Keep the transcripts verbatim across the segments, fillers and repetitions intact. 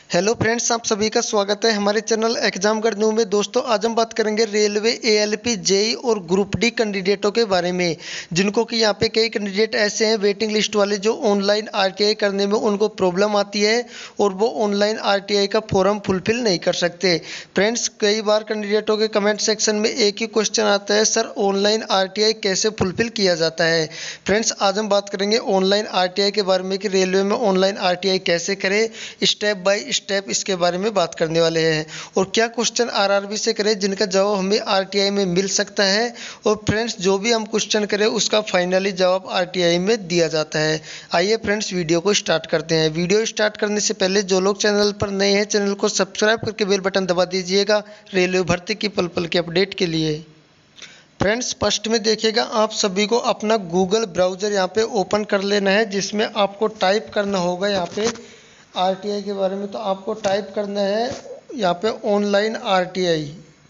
Hello friends, आप सभी का स्वागत है हमारे चैनल एग्जाम गढ़ न्यू में। दोस्तों, आज हम बात करेंगे रेलवे, एएलपी, जेई और ग्रुप डी कैंडिडेटों के बारे में, जिनको कि यहाँ पे कई कैंडिडेट ऐसे हैं वेटिंग लिस्ट वाले जो ऑनलाइन आरटीआई करने में उनको प्रॉब्लम आती है और वो ऑनलाइन आरटीआई का फॉर्म फुलफिल नहीं कर सकते। फ्रेंड्स, कई बार कैंडिडेटों के कमेंट सेक्शन में एक ही क्वेश्चन आता है, सर ऑनलाइन आरटीआई कैसे फुलफिल किया जाता है। फ्रेंड्स, आज हम बात करेंगे ऑनलाइन आरटीआई के बारे में कि रेलवे में ऑनलाइन आरटीआई कैसे करें, स्टेप बाय स्टेप इसके बारे में बात करने वाले हैं। और क्या क्वेश्चन आरआरबी से करें जिनका जवाब हमें आरटीआई में मिल सकता है। और फ्रेंड्स, जो भी हम क्वेश्चन करें उसका फाइनली जवाब आरटीआई में दिया जाता है। आइए फ्रेंड्स, वीडियो को स्टार्ट करते हैं। वीडियो स्टार्ट करने से पहले जो लोग चैनल पर नए हैं, चैनल को सब्सक्राइब करके बेल बटन दबा दीजिएगा रेलवे भर्ती की पल पल के अपडेट के लिए। फ्रेंड्स, फर्स्ट में देखिएगा, आप सभी को अपना गूगल ब्राउज़र यहाँ पे ओपन कर लेना है, जिसमें आपको टाइप करना होगा यहाँ पे आरटीआई के बारे में। तो आपको टाइप करना है यहाँ पे online RTI.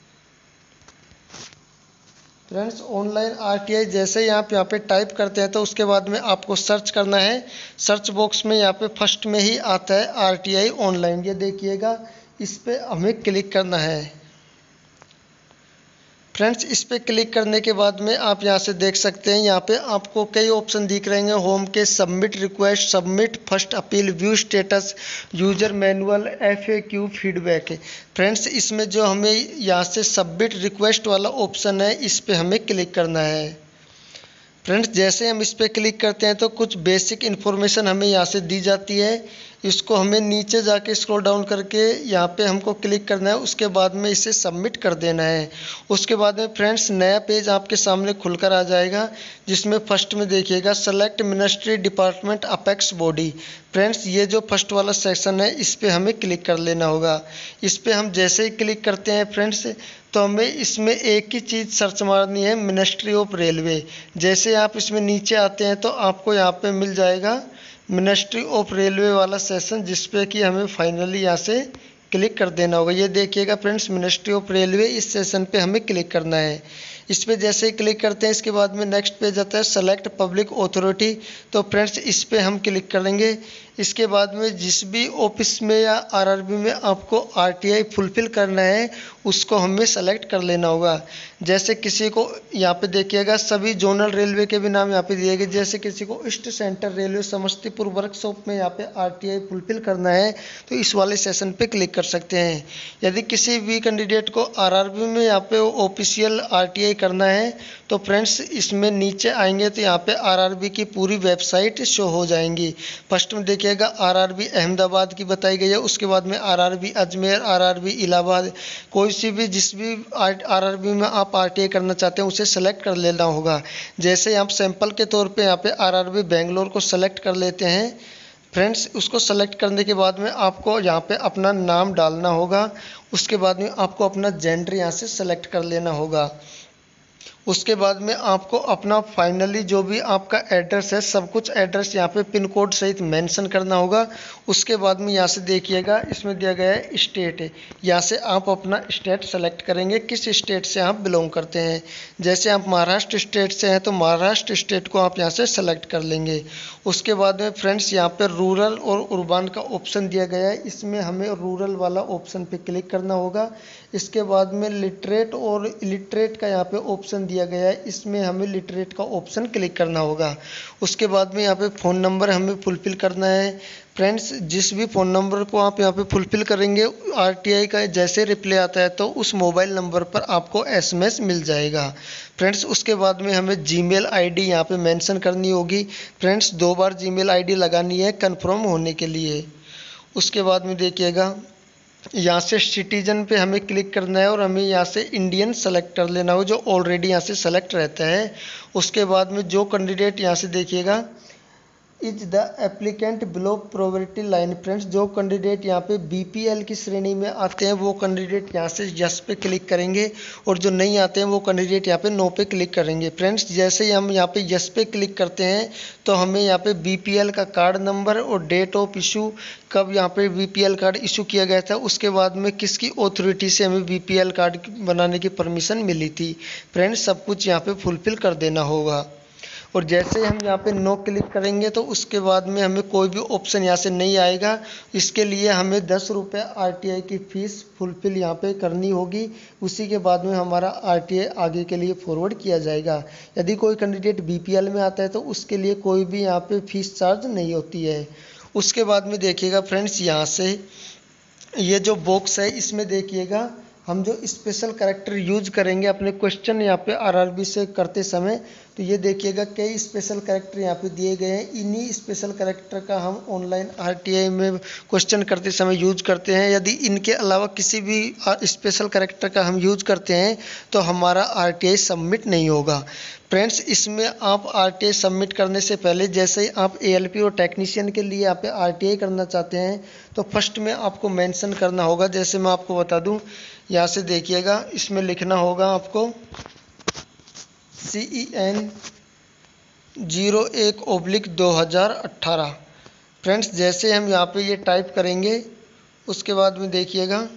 Friends, online RTI जैसे ही आप यहाँ पे टाइप करते हैं तो उसके बाद में आपको सर्च करना है। सर्च बॉक्स में यहाँ पे फर्स्ट में ही आता है आरटीआई ऑनलाइन, ये देखिएगा, इस पर हमें क्लिक करना है। फ्रेंड्स, इस पर क्लिक करने के बाद में आप यहाँ से देख सकते हैं, यहाँ पे आपको कई ऑप्शन दिख रहे हैं होम के। Submit request, submit first appeal, view status, user manual, FAQ, feedback. Friends, इसमें जो हमें यहाँ से सबमिट रिक्वेस्ट वाला ऑप्शन है, इस पर हमें क्लिक करना है। फ्रेंड्स, जैसे हम इस पर क्लिक करते हैं तो कुछ बेसिक इन्फॉर्मेशन हमें यहाँ से दी जाती है। इसको हमें नीचे जाके स्क्रॉल डाउन करके यहाँ पे हमको क्लिक करना है। उसके बाद में इसे सबमिट कर देना है। उसके बाद में फ्रेंड्स, नया पेज आपके सामने खुलकर आ जाएगा, जिसमें फर्स्ट में देखिएगा select ministry department apex body. Friends, ये जो फर्स्ट वाला सेक्शन है, इस पर हमें क्लिक कर लेना होगा। इस पर हम जैसे ही क्लिक करते हैं फ्रेंड्स, तो हमें इसमें एक ही चीज़ सर्च मारनी है, मिनिस्ट्री ऑफ रेलवे। जैसे आप इसमें नीचे आते हैं तो आपको यहाँ पे मिल जाएगा मिनिस्ट्री ऑफ रेलवे वाला सेशन, जिस पे कि हमें फाइनली यहाँ से क्लिक कर देना होगा। ये देखिएगा फ्रेंड्स, मिनिस्ट्री ऑफ रेलवे, इस सेशन पे हमें क्लिक करना है। इस पे जैसे ही क्लिक करते हैं, इसके बाद में नेक्स्ट पेज आता है सेलेक्ट पब्लिक अथॉरिटी। तो फ्रेंड्स, इस पे हम क्लिक करेंगे। इसके बाद में जिस भी ऑफिस में या आरआरबी में आपको आरटीआई फुलफिल करना है, उसको हमें सेलेक्ट कर लेना होगा। जैसे किसी को यहाँ पे देखिएगा, सभी जोनल रेलवे के भी नाम यहाँ पे दिए गए। जैसे किसी को east central railway Samastipur workshop में यहाँ पे आरटीआई फुलफिल करना है, तो इस वाले सेशन पे क्लिक कर सकते हैं। यदि किसी भी कैंडिडेट को आरआरबी में यहाँ पे ऑफिशियल आरटीआई करना है, तो फ्रेंड्स इसमें नीचे आएंगे तो यहाँ पे आरआरबी की पूरी वेबसाइट शो हो जाएंगी। फर्स्ट में देखिएगा आरआरबी अहमदाबाद की बताई गई है। उसके बाद में आरआरबी अजमेर, आरआरबी इलाहाबाद, कोई सी भी जिस भी आरआरबी में आप आरटीआई करना चाहते हैं उसे सेलेक्ट कर लेना होगा। जैसे आप सैंपल के तौर पे यहाँ पे आरआरबी बेंगलोर को सेलेक्ट कर लेते हैं। फ्रेंड्स, उसको सेलेक्ट करने के बाद में आपको यहाँ पे अपना नाम डालना होगा। उसके बाद में आपको अपना जेंडर यहाँ से सेलेक्ट कर लेना होगा। उसके बाद में आपको अपना फाइनली जो भी आपका एड्रेस है, सब कुछ एड्रेस यहाँ पे पिन कोड सहित मेंशन करना होगा। उसके बाद में यहाँ से देखिएगा, इसमें दिया गया है स्टेट है, यहाँ से आप अपना स्टेट सेलेक्ट करेंगे, किस स्टेट से आप बिलोंग करते हैं। जैसे आप महाराष्ट्र स्टेट से हैं तो महाराष्ट्र स्टेट को आप यहाँ से सेलेक्ट कर लेंगे। उसके बाद में फ्रेंड्स, यहाँ पर रूरल और urban का ऑप्शन दिया गया है, इसमें हमें रूरल वाला ऑप्शन पे क्लिक करना होगा। इसके बाद में लिटरेट और इलिटरेट का यहाँ पे ऑप्शन दिया गया है, इसमें हमें लिटरेट का ऑप्शन क्लिक करना होगा। उसके बाद में यहाँ पे फ़ोन नंबर हमें फुलफ़िल करना है। फ्रेंड्स, जिस भी फ़ोन नंबर को आप यहाँ पे फुलफ़िल करेंगे, आरटीआई का जैसे रिप्लाई आता है तो उस मोबाइल नंबर पर आपको एसएमएस मिल जाएगा। फ्रेंड्स, उसके बाद में हमें जीमेल आईडी यहाँ पे मेंशन करनी होगी। फ्रेंड्स, दो बार जीमेल आईडी लगानी है कंफर्म होने के लिए। उसके बाद में देखिएगा, यहाँ से सिटीजन पे हमें क्लिक करना है और हमें यहाँ से इंडियन सेलेक्ट कर लेना हो, जो ऑलरेडी यहाँ से सेलेक्ट रहता है। उसके बाद में जो कैंडिडेट यहाँ से देखिएगा, is the applicant below poverty line. Friends, जो कैंडिडेट यहाँ पे बीपीएल की श्रेणी में आते हैं वो कैंडिडेट यहाँ से यस पे क्लिक करेंगे, और जो नहीं आते हैं वो कैंडिडेट यहाँ पे नो पे क्लिक करेंगे। फ्रेंड्स, जैसे ही हम यहाँ पे यस पे क्लिक करते हैं तो हमें यहाँ पे बीपीएल का कार्ड नंबर और डेट ऑफ इशू, कब यहाँ पे बीपीएल कार्ड इशू किया गया था, उसके बाद में किसकी अथॉरिटी से हमें बीपीएल कार्ड बनाने की परमिशन मिली थी। फ्रेंड्स, सब कुछ यहाँ पे फुलफिल कर देना होगा। और जैसे हम यहाँ पे नो क्लिक करेंगे तो उसके बाद में हमें कोई भी ऑप्शन यहाँ से नहीं आएगा। इसके लिए हमें दस रुपये आर टी आई की फ़ीस फुलफिल यहाँ पे करनी होगी। उसी के बाद में हमारा आर टी आई आगे के लिए फॉरवर्ड किया जाएगा। यदि कोई कैंडिडेट बी पी एल में आता है तो उसके लिए कोई भी यहाँ पे फीस चार्ज नहीं होती है। उसके बाद में देखिएगा फ्रेंड्स, यहाँ से ये जो बॉक्स है इसमें देखिएगा हम जो स्पेशल कैरेक्टर यूज करेंगे अपने क्वेश्चन यहाँ पे आरआरबी से करते समय, तो ये देखिएगा कई स्पेशल कैरेक्टर यहाँ पे दिए गए हैं। इन्हीं स्पेशल कैरेक्टर का हम ऑनलाइन आरटीआई में क्वेश्चन करते समय यूज करते हैं। यदि इनके अलावा किसी भी स्पेशल कैरेक्टर का हम यूज करते हैं तो हमारा आरटीआई सबमिट नहीं होगा। फ्रेंड्स, इसमें आप आरटीआई सबमिट करने से पहले जैसे ही आप एएलपी और टेक्नीशियन के लिए यहाँ पे आरटीआई करना चाहते हैं तो फर्स्ट में आपको मेंशन करना होगा। जैसे मैं आपको बता दूं, यहाँ से देखिएगा इसमें लिखना होगा आपको सी ई एन जीरो एक ओब्लिक दो हज़ार अट्ठारह। फ्रेंड्स, जैसे हम यहाँ पे ये टाइप करेंगे उसके बाद में देखिएगा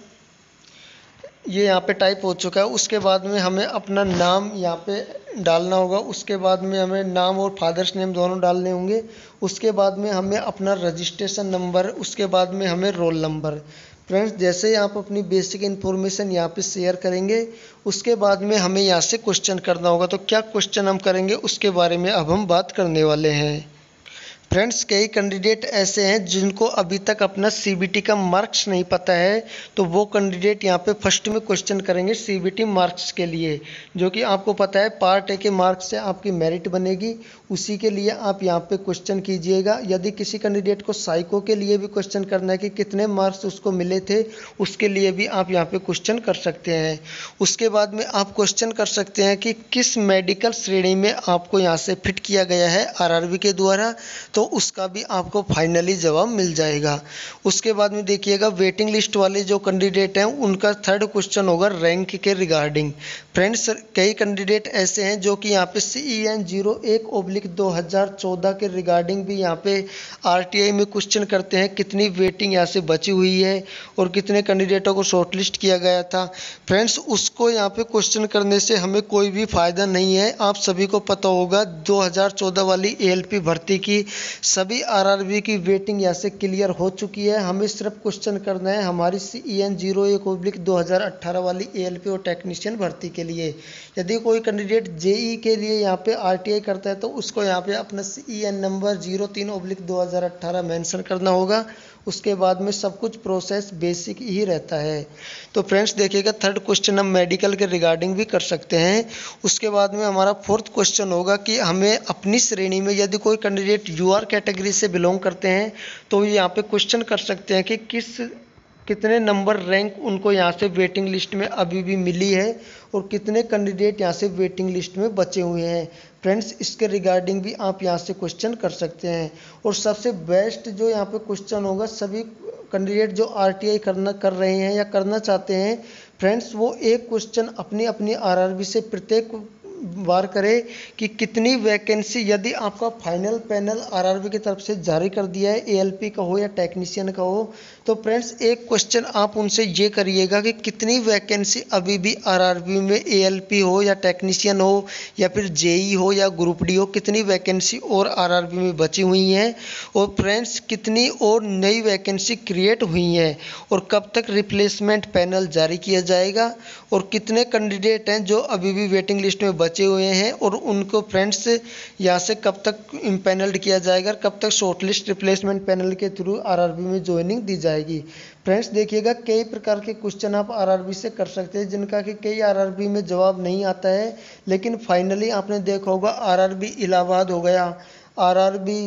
ये यहाँ पे टाइप हो चुका है। उसके बाद में हमें अपना नाम यहाँ पे डालना होगा। उसके बाद में हमें नाम और फादर्स नेम दोनों डालने होंगे। उसके बाद में हमें अपना रजिस्ट्रेशन नंबर, उसके बाद में हमें रोल नंबर। फ्रेंड्स, जैसे ही आप अपनी बेसिक इन्फॉर्मेशन यहाँ पे शेयर करेंगे उसके बाद में हमें यहाँ से क्वेश्चन करना होगा। तो क्या क्वेश्चन हम करेंगे उसके बारे में अब हम बात करने वाले हैं। फ्रेंड्स, कई कैंडिडेट ऐसे हैं जिनको अभी तक अपना सीबीटी का मार्क्स नहीं पता है, तो वो कैंडिडेट यहाँ पे फर्स्ट में क्वेश्चन करेंगे सीबीटी मार्क्स के लिए, जो कि आपको पता है पार्ट ए के मार्क्स से आपकी मेरिट बनेगी। उसी के लिए आप यहाँ पे क्वेश्चन कीजिएगा। यदि किसी कैंडिडेट को साइको के लिए भी क्वेश्चन करना है कि कितने मार्क्स उसको मिले थे, उसके लिए भी आप यहाँ पे क्वेश्चन कर सकते हैं। उसके बाद में आप क्वेश्चन कर सकते हैं कि किस मेडिकल श्रेणी में आपको यहाँ से फिट किया गया है आरआरबी के द्वारा, तो उसका भी आपको फाइनली जवाब मिल जाएगा। उसके बाद में देखिएगा वेटिंग लिस्ट वाले जो कैंडिडेट हैं उनका थर्ड क्वेश्चन होगा रैंक के रिगार्डिंग। फ्रेंड्स, कई कैंडिडेट ऐसे हैं जो कि यहाँ पे सी ई एन जीरो एक ओब्लिक दो हज़ार चौदह के रिगार्डिंग भी यहाँ पे आरटीआई में क्वेश्चन करते हैं कितनी वेटिंग यहाँ से बची हुई है और कितने कैंडिडेटों को शॉर्टलिस्ट किया गया था। फ्रेंड्स, उसको यहाँ पे क्वेश्चन करने से हमें कोई भी फायदा नहीं है। आप सभी को पता होगा दो हज़ार चौदह वाली ए एल पी भर्ती की सभी आरआरबी की वेटिंग यहाँ से क्लियर हो चुकी है। हमें सिर्फ क्वेश्चन करना है हमारी सी ई एन जीरो एक ओब्लिक दो हज़ार अट्ठारह वाली ए एल पी और टेक्नीशियन भर्ती के लिए। यदि कोई कैंडिडेट जेई के लिए यहाँ पे आरटीआई करता है तो उसको यहाँ पे अपना C E N number zero तीन ओब्लिक दो हज़ार अट्ठारह मेंशन करना होगा। उसके बाद में सब कुछ प्रोसेस बेसिक ही रहता है। तो फ्रेंड्स देखिएगा, थर्ड क्वेश्चन हम मेडिकल के रिगार्डिंग भी कर सकते हैं। उसके बाद में हमारा फोर्थ क्वेश्चन होगा कि हमें अपनी श्रेणी में यदि कोई कैंडिडेट यूआर कैटेगरी से बिलोंग करते हैं तो यहाँ पे क्वेश्चन कर सकते हैं कि किस कितने नंबर रैंक उनको यहाँ से वेटिंग लिस्ट में अभी भी मिली है और कितने कैंडिडेट यहाँ से वेटिंग लिस्ट में बचे हुए हैं। फ्रेंड्स, इसके रिगार्डिंग भी आप यहाँ से क्वेश्चन कर सकते हैं। और सबसे बेस्ट जो यहाँ पे क्वेश्चन होगा, सभी कैंडिडेट जो आरटीआई करना कर रहे हैं या करना चाहते हैं फ्रेंड्स, वो एक क्वेश्चन अपनी अपनी आरआरबी से प्रत्येक बार करें कि कितनी वैकेंसी, यदि आपका फाइनल पैनल आरआरबी की तरफ से जारी कर दिया है एएलपी का हो या टेक्नीशियन का हो, तो फ्रेंड्स एक क्वेश्चन आप उनसे ये करिएगा कि कितनी वैकेंसी अभी भी आरआरबी में एएलपी हो या टेक्नीशियन हो या फिर जेई हो या ग्रुप डी हो, कितनी वैकेंसी और आरआरबी में बची हुई हैं और फ्रेंड्स कितनी और नई वैकेंसी क्रिएट हुई हैं और कब तक रिप्लेसमेंट पैनल जारी किया जाएगा और कितने कैंडिडेट हैं जो अभी भी वेटिंग लिस्ट में बचे हुए हैं और उनको फ्रेंड्स यहाँ से कब तक इम्पैनल्ड किया जाएगा, कब तक शॉर्टलिस्ट रिप्लेसमेंट पैनल के थ्रू आरआरबी में ज्वाइनिंग दी जाएगी। फ्रेंड्स देखिएगा, कई प्रकार के क्वेश्चन आप आरआरबी से कर सकते हैं जिनका कि कई आरआरबी में जवाब नहीं आता है, लेकिन फाइनली आपने देखा होगा आरआरबी इलाहाबाद हो गया, आरआरबी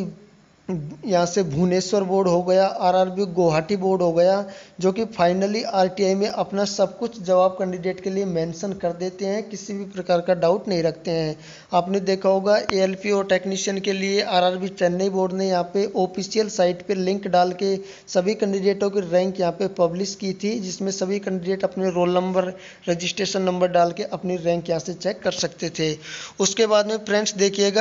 यहाँ से भुवनेश्वर बोर्ड हो गया, आरआरबी गुवाहाटी बोर्ड हो गया, जो कि फाइनली आरटीआई में अपना सब कुछ जवाब कैंडिडेट के लिए मेंशन कर देते हैं, किसी भी प्रकार का डाउट नहीं रखते हैं। आपने देखा होगा एएलपी और टेक्नीशियन के लिए आरआरबी चेन्नई बोर्ड ने यहाँ पे ऑफिशियल साइट पे लिंक डाल के सभी कैंडिडेटों की रैंक यहाँ पे पब्लिश की थी, जिसमें सभी कैंडिडेट अपने रोल नंबर, रजिस्ट्रेशन नंबर डाल के अपनी रैंक यहाँ से चेक कर सकते थे। उसके बाद में फ्रेंड्स देखिएगा,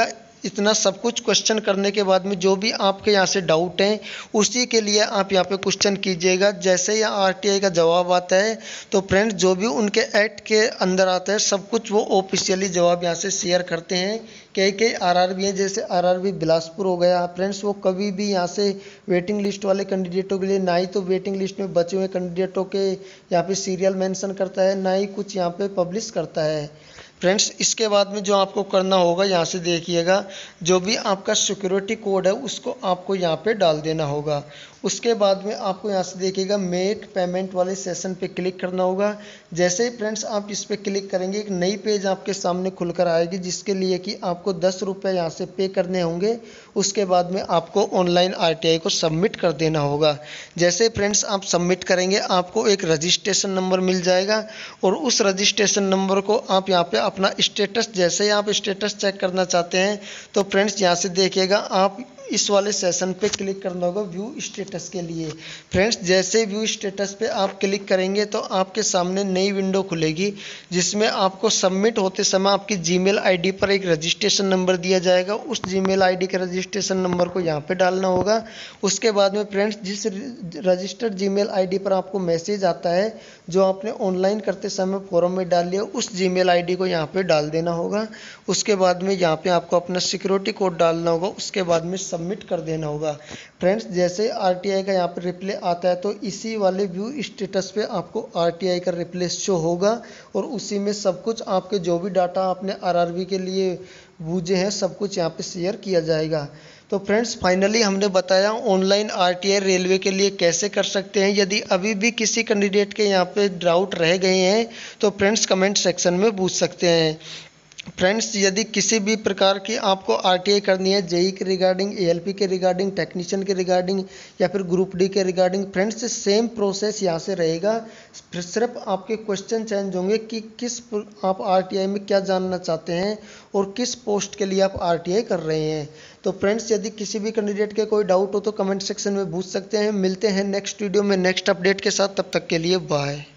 इतना सब कुछ क्वेश्चन करने के बाद में जो भी आपके यहाँ से डाउट हैं उसी के लिए आप यहाँ पे क्वेश्चन कीजिएगा। जैसे ही आरटीआई का जवाब आता है तो फ्रेंड्स जो भी उनके एक्ट के अंदर आता है सब कुछ वो ऑफिशियली जवाब यहाँ से शेयर करते हैं। कई कई आरआरबी हैं, जैसे आरआरबी बिलासपुर हो गया फ्रेंड्स, वो कभी भी यहाँ से वेटिंग लिस्ट वाले कैंडिडेटों के लिए ना ही तो वेटिंग लिस्ट में बचे हुए कैंडिडेटों के यहाँ पे सीरियल मेंशन करता है, ना ही कुछ यहाँ पे पब्लिश करता है। फ्रेंड्स इसके बाद में जो आपको करना होगा यहाँ से देखिएगा, जो भी आपका सिक्योरिटी कोड है उसको आपको यहाँ पे डाल देना होगा। उसके बाद में आपको यहाँ से देखिएगा मेक पेमेंट वाले सेशन पे क्लिक करना होगा। जैसे ही फ्रेंड्स आप इस पे क्लिक करेंगे एक नई पेज आपके सामने खुलकर आएगी, जिसके लिए कि आपको दस रुपये यहाँ से पे करने होंगे। उसके बाद में आपको ऑनलाइन आरटीआई को सबमिट कर देना होगा। जैसे फ्रेंड्स आप सबमिट करेंगे आपको एक रजिस्ट्रेशन नंबर मिल जाएगा और उस रजिस्ट्रेशन नंबर को आप यहाँ पे अपना स्टेटस, जैसे ही आप स्टेटस चेक करना चाहते हैं तो फ्रेंड्स यहाँ से देखिएगा आप इस वाले सेशन पे क्लिक करना होगा व्यू स्टेटस के लिए। फ्रेंड्स जैसे व्यू स्टेटस पे आप क्लिक करेंगे तो आपके सामने नई विंडो खुलेगी, जिसमें आपको सबमिट होते समय आपकी जीमेल आईडी पर एक रजिस्ट्रेशन नंबर दिया जाएगा। उस जीमेल आईडी के रजिस्ट्रेशन नंबर को यहाँ पे डालना होगा। उसके बाद में फ्रेंड्स जिस रजिस्टर्ड जीमेल आईडी पर आपको मैसेज आता है जो आपने ऑनलाइन करते समय फॉर्म में डाल लिया, उस जीमेल आईडी को यहाँ पे डाल देना होगा। उसके बाद में यहाँ पे आपको अपना सिक्योरिटी कोड डालना होगा। उसके बाद में सबमिट कर देना होगा। फ्रेंड्स जैसे आरटीआई का यहाँ पर रिप्ले आता है तो इसी वाले व्यू स्टेटस पे आपको आरटीआई का रिप्ले शो होगा और उसी में सब कुछ आपके जो भी डाटा आपने आरआरबी के लिए बूझे हैं सब कुछ यहाँ पे शेयर किया जाएगा। तो फ्रेंड्स फाइनली हमने बताया ऑनलाइन आरटीआई रेलवे के लिए कैसे कर सकते हैं। यदि अभी भी किसी कैंडिडेट के यहाँ पे डाउट रह गए हैं तो फ्रेंड्स कमेंट सेक्शन में पूछ सकते हैं। फ्रेंड्स यदि किसी भी प्रकार की आपको आरटीआई करनी है, जेई के रिगार्डिंग, एएलपी के रिगार्डिंग, टेक्नीशियन के रिगार्डिंग या फिर ग्रुप डी के रिगार्डिंग, फ्रेंड्स सेम प्रोसेस यहाँ से रहेगा। सिर्फ आपके क्वेश्चन चेंज होंगे कि किस आप आरटीआई में क्या जानना चाहते हैं और किस पोस्ट के लिए आप आरटीआई कर रहे हैं। तो फ्रेंड्स यदि किसी भी कैंडिडेट के कोई डाउट हो तो कमेंट सेक्शन में पूछ सकते हैं। मिलते हैं नेक्स्ट वीडियो में नेक्स्ट अपडेट के साथ, तब तक के लिए बाय।